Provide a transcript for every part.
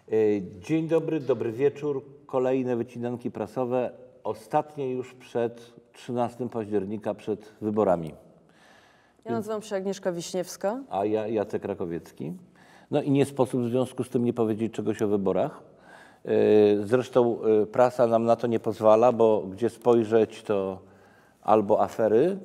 Dzień dobry, dobry wieczór. Kolejne wycinanki prasowe, ostatnie już przed 13 października, przed wyborami. Ja nazywam się Agnieszka Wiśniewska. A ja Jacek Rakowiecki. No i nie sposób w związku z tym nie powiedzieć czegoś o wyborach. Zresztą prasa nam na to nie pozwala, bo gdzie spojrzeć, to albo afery,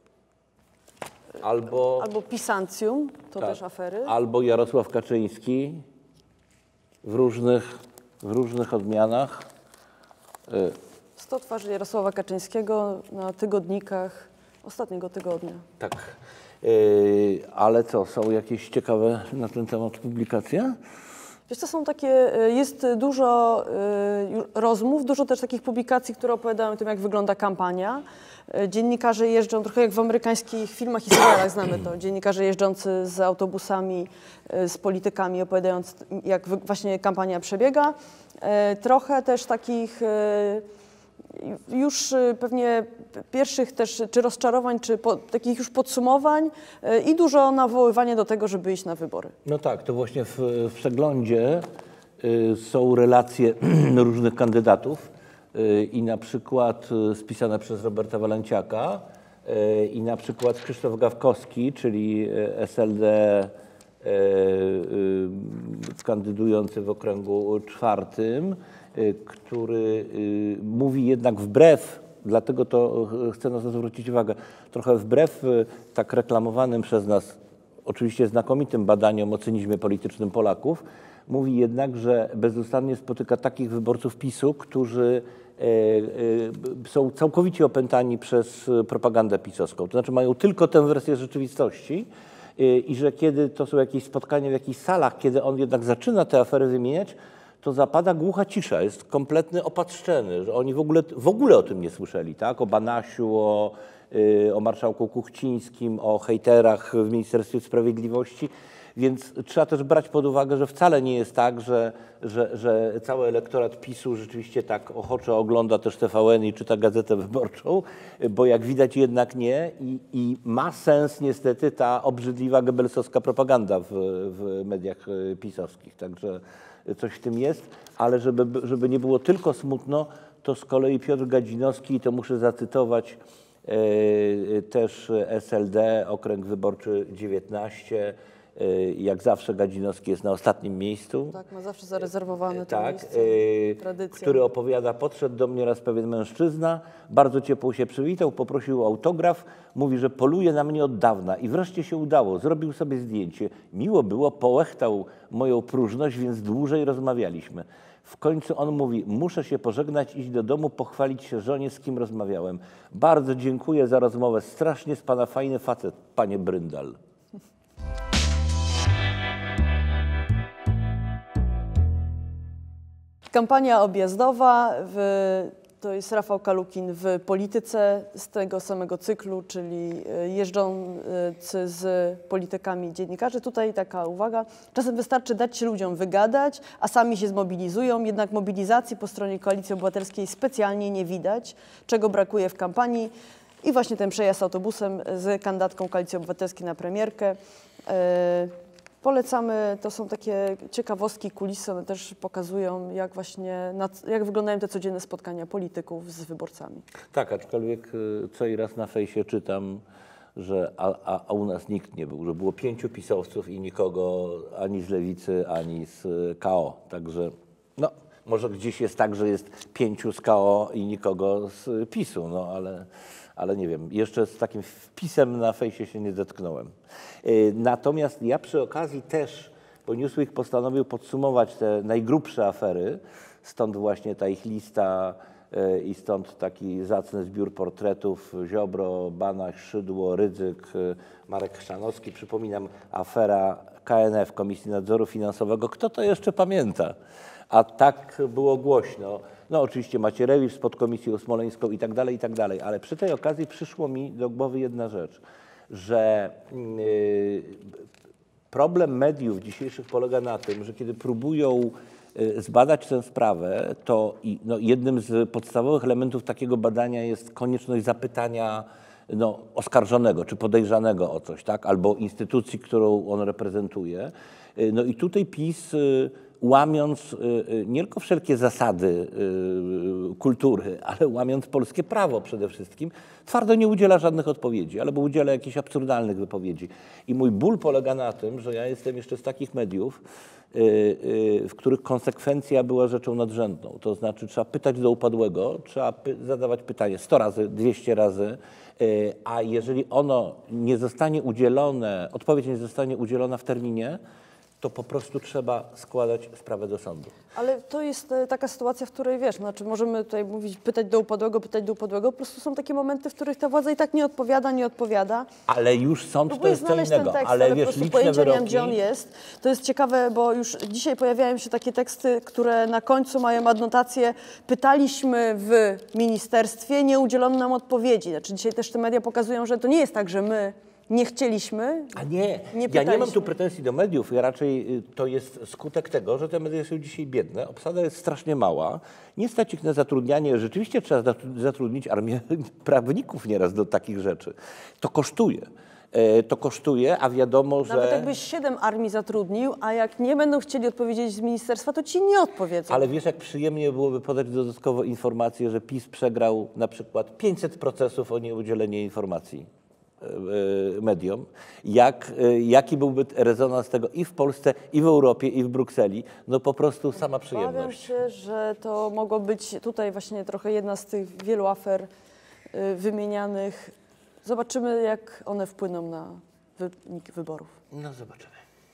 albo Pisancjum, to też afery. albo Jarosław Kaczyński w różnych odmianach. 100 twarzy Jarosława Kaczyńskiego na tygodnikach ostatniego tygodnia. Tak. Ale co, są jakieś ciekawe na ten temat publikacje? Wiesz, to są takie, jest dużo rozmów, dużo też takich publikacji, które opowiadają o tym, jak wygląda kampania. Dziennikarze jeżdżą, trochę jak w amerykańskich filmach i serialach znamy to, dziennikarze jeżdżący z autobusami, z politykami, opowiadając, jak właśnie kampania przebiega. Trochę też takich już pewnie pierwszych też czy rozczarowań, czy takich już podsumowań i dużo nawoływania do tego, żeby iść na wybory. No tak, to właśnie w przeglądzie są relacje różnych kandydatów i na przykład spisane przez Roberta Walenciaka i na przykład Krzysztof Gawkowski, czyli SLD kandydujący w okręgu 4, który mówi jednak wbrew, dlatego to chcę na to zwrócić uwagę, trochę wbrew tak reklamowanym przez nas oczywiście znakomitym badaniom o cynizmie politycznym Polaków, mówi jednak, że bezustannie spotyka takich wyborców PiS-u, którzy są całkowicie opętani przez propagandę pisowską. To znaczy mają tylko tę wersję rzeczywistości i że kiedy to są jakieś spotkania w jakichś salach, kiedy on jednak zaczyna te afery wymieniać, to zapada głucha cisza, jest kompletny opatrzczeny, że oni w ogóle o tym nie słyszeli, tak? O Banasiu, o marszałku Kuchcińskim, o hejterach w Ministerstwie Sprawiedliwości, więc trzeba też brać pod uwagę, że wcale nie jest tak, że cały elektorat PiS-u rzeczywiście tak ochoczo ogląda też TVN i czyta Gazetę Wyborczą, bo jak widać jednak nie i ma sens niestety ta obrzydliwa gebelsowska propaganda w mediach pisowskich, także coś w tym jest, ale żeby nie było tylko smutno, to z kolei Piotr Gadzinowski, i to muszę zacytować też SLD, okręg wyborczy 19, jak zawsze Gadzinowski jest na ostatnim miejscu. Tak, ma zawsze zarezerwowane to miejsce, tradycja. Który opowiada, podszedł do mnie raz pewien mężczyzna, bardzo ciepło się przywitał, poprosił o autograf, mówi, że poluje na mnie od dawna i wreszcie się udało, zrobił sobie zdjęcie. Miło było, połechtał moją próżność, więc dłużej rozmawialiśmy. W końcu on mówi, muszę się pożegnać, iść do domu, pochwalić się żonie, z kim rozmawiałem. Bardzo dziękuję za rozmowę, strasznie z pana fajny facet, panie Bryndal. Kampania objazdowa, to jest Rafał Kalukin w Polityce z tego samego cyklu, czyli jeżdżący z politykami dziennikarze. Tutaj taka uwaga, czasem wystarczy dać się ludziom wygadać, a sami się zmobilizują, jednak mobilizacji po stronie Koalicji Obywatelskiej specjalnie nie widać, czego brakuje w kampanii. I właśnie ten przejazd autobusem z kandydatką Koalicji Obywatelskiej na premierkę. Polecamy, to są takie ciekawostki, kulisy, one też pokazują, jak wyglądają te codzienne spotkania polityków z wyborcami. Tak, aczkolwiek co i raz na fejsie czytam, że a u nas nikt nie był, że było 5 pisowców i nikogo ani z Lewicy, ani z KO. Także no, może gdzieś jest tak, że jest 5 z KO i nikogo z PiS-u, no ale nie wiem, jeszcze z takim wpisem na fejsie się nie zetknąłem. Natomiast ja przy okazji też, bo Newsweek postanowił podsumować te najgrubsze afery, stąd właśnie ta ich lista i stąd taki zacny zbiór portretów Ziobro, Banaś, Szydło, Rydzyk, Marek Chrzanowski. Przypominam, afera KNF, Komisji Nadzoru Finansowego. Kto to jeszcze pamięta? A tak było głośno. No oczywiście Macierewicz z podkomisją smoleńską i tak dalej, ale przy tej okazji przyszło mi do głowy jedna rzecz, że problem mediów dzisiejszych polega na tym, że kiedy próbują zbadać tę sprawę, to jednym z podstawowych elementów takiego badania jest konieczność zapytania oskarżonego czy podejrzanego o coś, tak? Albo instytucji, którą on reprezentuje. No i tutaj PiS łamiąc nie tylko wszelkie zasady kultury, ale łamiąc polskie prawo przede wszystkim, twardo nie udziela żadnych odpowiedzi, albo udziela jakichś absurdalnych wypowiedzi. I mój ból polega na tym, że ja jestem jeszcze z takich mediów, w których konsekwencja była rzeczą nadrzędną. To znaczy trzeba pytać do upadłego, trzeba zadawać pytanie 100 razy, 200 razy, a jeżeli ono nie zostanie udzielone, odpowiedź nie zostanie udzielona w terminie, to po prostu trzeba składać sprawę do sądu. Ale to jest taka sytuacja, w której wiesz, znaczy możemy tutaj mówić, pytać do upadłego, po prostu są takie momenty, w których ta władza i tak nie odpowiada. Ale już sąd Próbuję to jest co znaleźć innego, ten tekst, ale po wiesz, prostu liczne pojęcia nie wyroki... wiem, gdzie on jest. To jest ciekawe, bo już dzisiaj pojawiają się takie teksty, które na końcu mają adnotację: pytaliśmy w ministerstwie, nie udzielono nam odpowiedzi. Znaczy dzisiaj też te media pokazują, że to nie jest tak, że my nie chcieliśmy. A nie, nie ja nie mam tu pretensji do mediów, ja raczej to jest skutek tego, że te media są dzisiaj biedne, obsada jest strasznie mała, nie stać ich na zatrudnianie, rzeczywiście trzeba zatrudnić armię prawników nieraz do takich rzeczy. To kosztuje, a wiadomo, że... Nawet jakbyś 7 armii zatrudnił, a jak nie będą chcieli odpowiedzieć z ministerstwa, to ci nie odpowiedzą. Ale wiesz, jak przyjemnie byłoby podać dodatkowo informację, że PiS przegrał na przykład 500 procesów o nieudzielenie informacji mediom, jaki byłby rezonans tego i w Polsce, i w Europie, i w Brukseli, no po prostu sama przyjemność. Obawiam się, że to mogło być tutaj właśnie trochę jedna z tych wielu afer wymienianych. Zobaczymy, jak one wpłyną na wynik wyborów. No zobaczymy.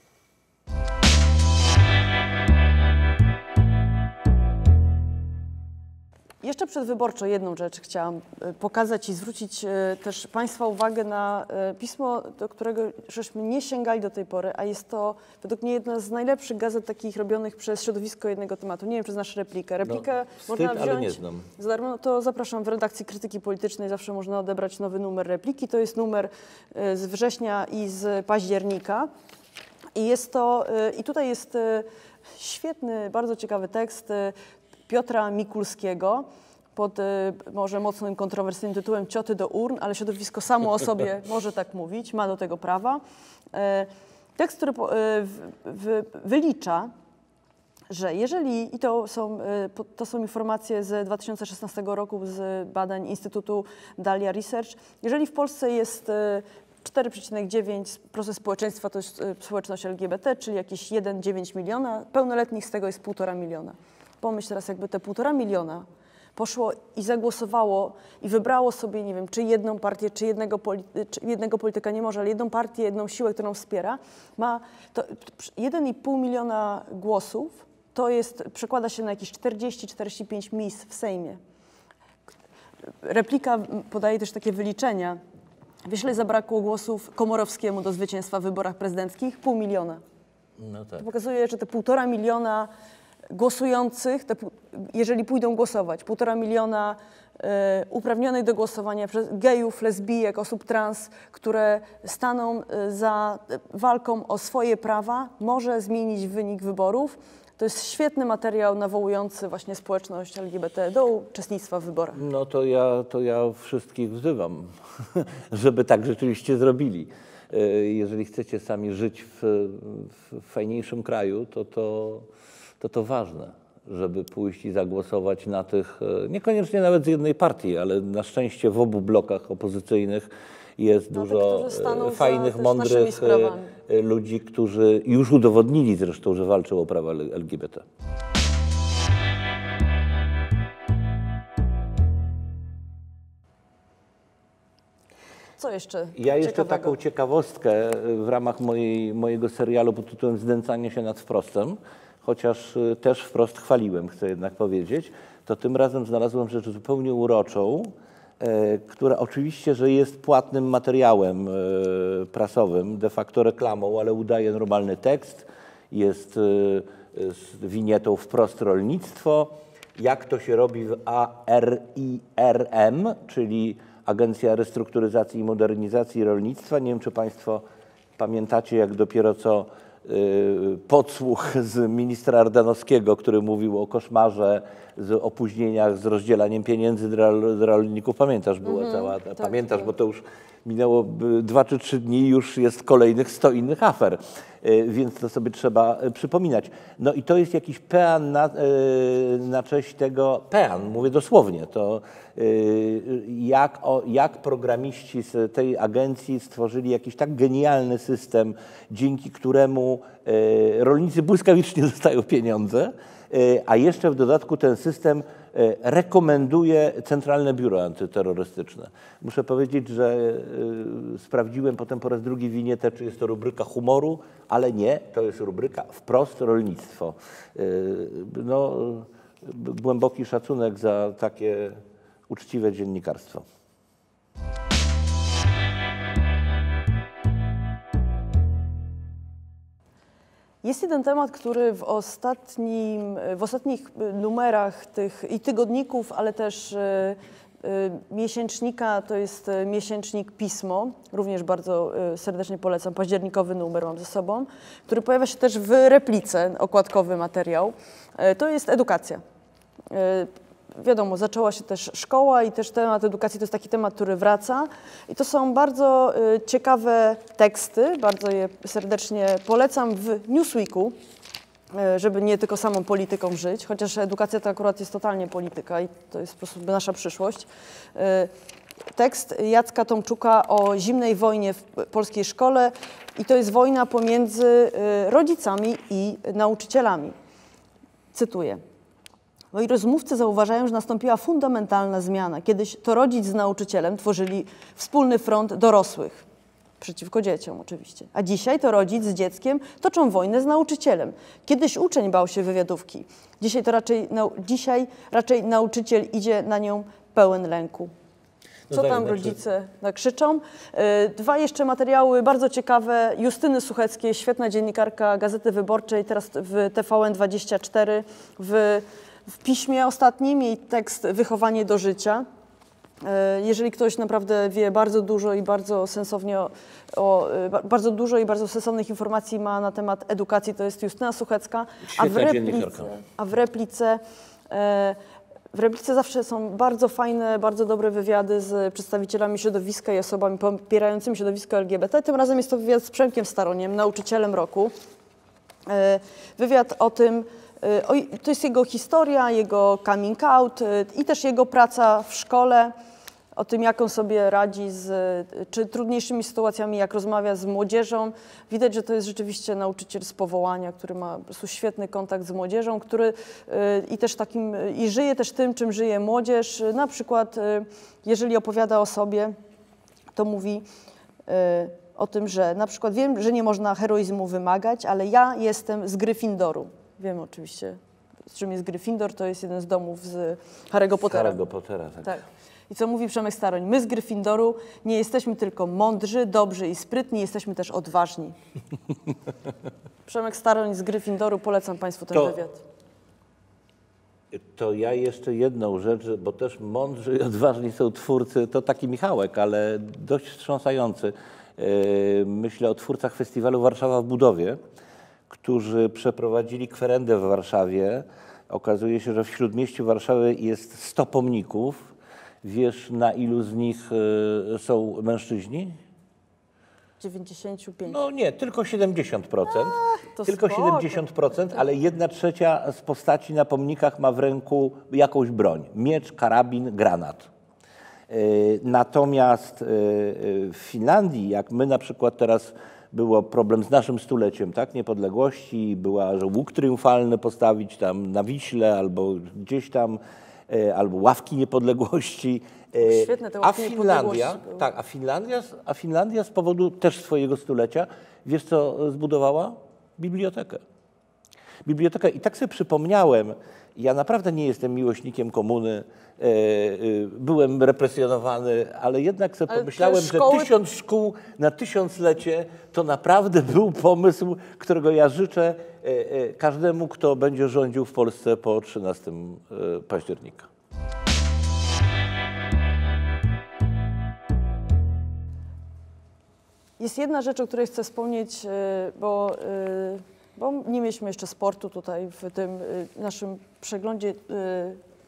Jeszcze przedwyborczo jedną rzecz chciałam pokazać i zwrócić też Państwa uwagę na pismo, do którego żeśmy nie sięgali do tej pory, a jest to według mnie jedna z najlepszych gazet takich robionych przez środowisko jednego tematu. Nie wiem, czy znasz replikę. Replikę można wziąć ale nie znam. za darmo. To zapraszam, w redakcji Krytyki Politycznej zawsze można odebrać nowy numer repliki. To jest numer z września i z października. I tutaj jest świetny, bardzo ciekawy tekst Piotra Mikulskiego pod może mocnym, kontrowersyjnym tytułem Cioty do urn, ale środowisko samo o sobie może tak mówić, ma do tego prawa. Tekst, który wylicza, że jeżeli, i to są informacje z 2016 roku z badań Instytutu Dahlia Research, jeżeli w Polsce jest 4,9% społeczeństwa to jest społeczność LGBT, czyli jakieś 1,9 miliona, pełnoletnich z tego jest 1,5 miliona. Pomyśl teraz, jakby te 1,5 miliona poszło i zagłosowało i wybrało sobie, nie wiem, czy jedną partię, czy jednego polityka, nie może, ale jedną partię, jedną siłę, którą wspiera, ma to 1,5 miliona głosów, to jest, przekłada się na jakieś 40-45 miejsc w Sejmie. Replika podaje też takie wyliczenia. Wiesz, ile zabrakło głosów Komorowskiemu do zwycięstwa w wyborach prezydenckich? 0,5 miliona. No tak. To pokazuje, że te 1,5 miliona głosujących, jeżeli pójdą głosować, 1,5 miliona uprawnionych do głosowania przez gejów, lesbijek, osób trans, które staną za walką o swoje prawa, może zmienić wynik wyborów. To jest świetny materiał nawołujący właśnie społeczność LGBT do uczestnictwa w wyborach. No to ja wszystkich wzywam, żeby tak rzeczywiście zrobili. Jeżeli chcecie sami żyć w fajniejszym kraju, to ważne, żeby pójść i zagłosować na tych, niekoniecznie nawet z jednej partii, ale na szczęście w obu blokach opozycyjnych jest dużo fajnych, mądrych ludzi, którzy już udowodnili zresztą, że walczą o prawa LGBT. Co jeszcze? Ja jeszcze taką ciekawostkę w ramach mojego serialu pod tytułem Znęcanie się nad wprostem, chociaż też wprost chwaliłem, chcę jednak powiedzieć, to tym razem znalazłem rzecz zupełnie uroczą, która oczywiście, że jest płatnym materiałem prasowym, de facto reklamą, ale udaje normalny tekst, jest z winietą Wprost rolnictwo, jak to się robi w ARIRM, czyli Agencja Restrukturyzacji i Modernizacji Rolnictwa. Nie wiem, czy Państwo pamiętacie, jak dopiero co podsłuch z ministra Ardanowskiego, który mówił o koszmarze, z opóźnieniach, z rozdzielaniem pieniędzy dla rolników. Pamiętasz, była cała, pamiętasz, bo to już minęło 2 czy 3 dni i już jest kolejnych 100 innych afer, więc to sobie trzeba przypominać. No i to jest jakiś pean na cześć tego, pean, mówię dosłownie, to jak programiści z tej agencji stworzyli jakiś tak genialny system, dzięki któremu rolnicy błyskawicznie dostają pieniądze, a jeszcze w dodatku ten system rekomenduje Centralne Biuro Antyterrorystyczne. Muszę powiedzieć, że sprawdziłem potem po raz drugi w Iniete, czy jest to rubryka humoru, ale nie, to jest rubryka wprost rolnictwo. No, głęboki szacunek za takie uczciwe dziennikarstwo. Jest jeden temat, który w ostatnich numerach tych i tygodników, ale też miesięcznika, to jest miesięcznik Pismo, również bardzo serdecznie polecam, październikowy numer mam ze sobą, który pojawia się też w replice, okładkowy materiał. To jest edukacja. Wiadomo, zaczęła się też szkoła i też temat edukacji to jest taki temat, który wraca. I to są bardzo ciekawe teksty, bardzo je serdecznie polecam w Newsweeku, żeby nie tylko samą polityką żyć, chociaż edukacja to akurat jest totalnie polityka i to jest po prostu nasza przyszłość. Tekst Jacka Tomczuka o zimnej wojnie w polskiej szkole i to jest wojna pomiędzy rodzicami i nauczycielami. Cytuję. Moi rozmówcy zauważają, że nastąpiła fundamentalna zmiana. Kiedyś to rodzic z nauczycielem tworzyli wspólny front dorosłych, przeciwko dzieciom oczywiście. A dzisiaj to rodzic z dzieckiem toczą wojnę z nauczycielem. Kiedyś uczeń bał się wywiadówki. Dzisiaj raczej nauczyciel idzie na nią pełen lęku. Co tam rodzice krzyczą? 2 jeszcze materiały bardzo ciekawe. Justyny Sucheckiej, świetna dziennikarka Gazety Wyborczej, teraz w TVN24, w Piśmie ostatnim jej tekst Wychowanie do życia. Jeżeli ktoś naprawdę wie bardzo dużo i bardzo sensownie bardzo dużo i bardzo sensownych informacji ma na temat edukacji, to jest Justyna Suchecka. A w replice zawsze są bardzo fajne, bardzo dobre wywiady z przedstawicielami środowiska i osobami popierającymi środowisko LGBT. Tym razem jest to wywiad z Przemkiem Staroniem, nauczycielem roku. Wywiad o tym, to jest jego historia, jego coming out i też jego praca w szkole, o tym, jak on sobie radzi czy trudniejszymi sytuacjami, jak rozmawia z młodzieżą. Widać, że to jest rzeczywiście nauczyciel z powołania, który ma po prostu świetny kontakt z młodzieżą, który i żyje też tym, czym żyje młodzież. Na przykład, jeżeli opowiada o sobie, to mówi o tym, że na przykład wiem, że nie można heroizmu wymagać, ale ja jestem z Gryffindoru. Wiem oczywiście, z czym jest Gryffindor, to jest jeden z domów z Harry'ego Pottera. Harry'ego Pottera, tak. I co mówi Przemek Staroń? My z Gryffindoru nie jesteśmy tylko mądrzy, dobrzy i sprytni, jesteśmy też odważni. Przemek Staroń z Gryffindoru, polecam Państwu ten wywiad. To ja jeszcze jedną rzecz, bo też mądrzy i odważni są twórcy, to taki Michałek, ale dość wstrząsający. Myślę o twórcach festiwalu Warszawa w budowie, którzy przeprowadzili kwerendę w Warszawie. Okazuje się, że w śródmieściu Warszawy jest 100 pomników. Wiesz, na ilu z nich są mężczyźni? 95. No nie, tylko 70%. Tylko 70%, ale 1/3 z postaci na pomnikach ma w ręku jakąś broń. Miecz, karabin, granat. Natomiast w Finlandii, jak my na przykład teraz było problem z naszym stuleciem, tak, niepodległości, że łuk triumfalny postawić tam na Wiśle albo gdzieś tam, albo ławki niepodległości. Świetne te ławki niepodległości. A Finlandia z powodu też swojego stulecia, wiesz co zbudowała? Bibliotekę. I tak sobie przypomniałem, ja naprawdę nie jestem miłośnikiem komuny, byłem represjonowany, ale jednak sobie pomyślałem, że 1000 szkół na 1000-lecie to naprawdę był pomysł, którego ja życzę każdemu, kto będzie rządził w Polsce po 13 października. Jest jedna rzecz, o której chcę wspomnieć, bo nie mieliśmy jeszcze sportu tutaj w tym naszym przeglądzie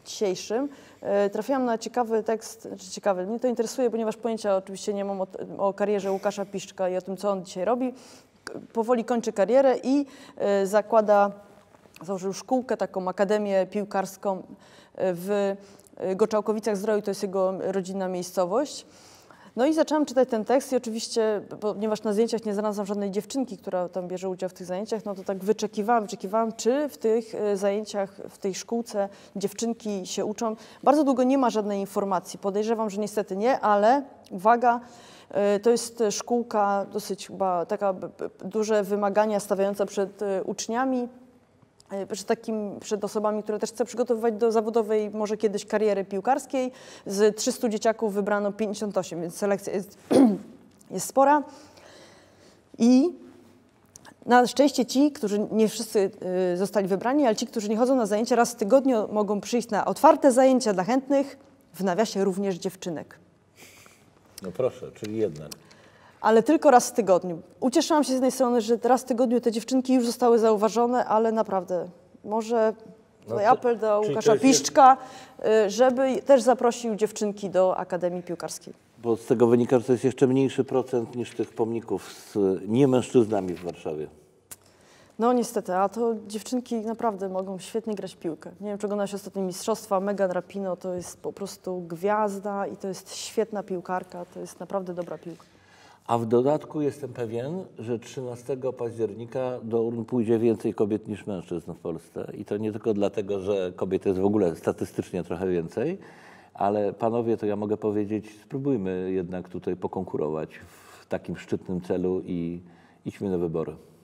dzisiejszym, trafiłam na ciekawy tekst, znaczy ciekawy, mnie to interesuje, ponieważ pojęcia oczywiście nie mam o karierze Łukasza Piszczka i o tym, co on dzisiaj robi. Powoli kończy karierę i założył szkółkę, taką akademię piłkarską w Goczałkowicach-Zdroju, to jest jego rodzinna miejscowość. No i zaczęłam czytać ten tekst i oczywiście, ponieważ na zdjęciach nie znalazłam żadnej dziewczynki, która tam bierze udział w tych zajęciach, no to tak wyczekiwałam, czy w tych zajęciach, w tej szkółce dziewczynki się uczą. Bardzo długo nie ma żadnej informacji, podejrzewam, że niestety nie, ale uwaga, to jest szkółka dosyć chyba taka duże wymagania stawiająca przed uczniami, przed osobami, które też chcą przygotowywać do zawodowej, może kiedyś kariery piłkarskiej. Z 300 dzieciaków wybrano 58, więc selekcja jest spora. I na szczęście ci, którzy nie wszyscy zostali wybrani, ale ci, którzy nie chodzą na zajęcia raz w tygodniu, mogą przyjść na otwarte zajęcia dla chętnych, w nawiasie również dziewczynek. No proszę, czyli jednak. Ale tylko raz w tygodniu. Ucieszyłam się z jednej strony, że raz w tygodniu te dziewczynki już zostały zauważone, ale naprawdę może tutaj apel do Łukasza Piszczka, żeby też zaprosił dziewczynki do Akademii Piłkarskiej. Bo z tego wynika, że to jest jeszcze mniejszy procent niż tych pomników z niemężczyznami w Warszawie. No niestety, a to dziewczynki naprawdę mogą świetnie grać w piłkę. Nie wiem, czy oglądałaś ostatnie mistrzostwa, Megan Rapinoe to jest po prostu gwiazda i to jest świetna piłkarka, to jest naprawdę dobra piłka. A w dodatku jestem pewien, że 13 października do urn pójdzie więcej kobiet niż mężczyzn w Polsce. I to nie tylko dlatego, że kobiet jest w ogóle statystycznie trochę więcej, ale panowie, to ja mogę powiedzieć, spróbujmy jednak tutaj pokonkurować w takim szczytnym celu i idźmy na wybory.